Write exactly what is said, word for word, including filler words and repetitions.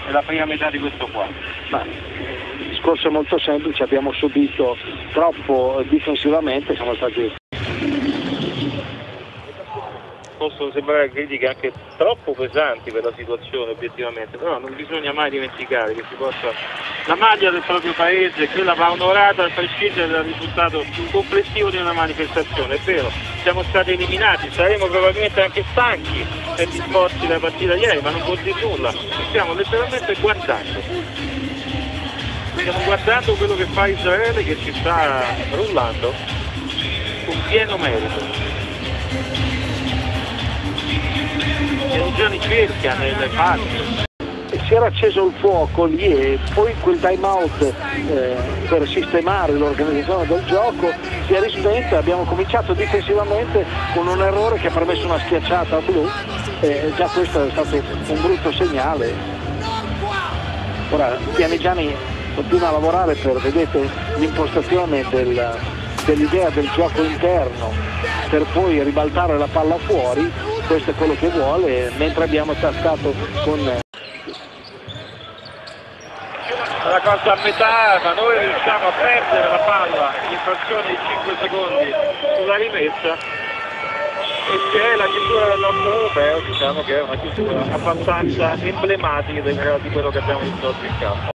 nella prima metà di questo quarto. Ma il discorso è molto semplice, abbiamo subito troppo difensivamente, siamo stati... Possono sembrare critiche anche troppo pesanti per la situazione obiettivamente, però non bisogna mai dimenticare che si possa... la maglia del proprio paese, quella va onorata a prescindere dal risultato complessivo di una manifestazione. È vero, siamo stati eliminati, saremo probabilmente anche stanchi per gli sforzi della partita di ieri, ma non vuol dire nulla, ci stiamo letteralmente guardando. Stiamo guardando quello che fa Israele, che ci sta rullando con pieno merito. Giorni cerca nelle parti. Si era acceso il fuoco lì e poi quel time out eh, per sistemare l'organizzazione del gioco si è rispento e abbiamo cominciato difensivamente con un errore che ha permesso una schiacciata a blu e già questo è stato un brutto segnale. Ora Pianigiani continua a lavorare per, vedete, l'impostazione del, dell'idea del gioco interno per poi ribaltare la palla fuori. Questo è quello che vuole, mentre abbiamo tascato con... La cosa a metà, ma noi riusciamo a perdere la palla in frazione di cinque secondi sulla rimessa e c'è la chiusura del nostro europeo, diciamo che è una chiusura abbastanza emblematica di quello che abbiamo visto oggi in campo.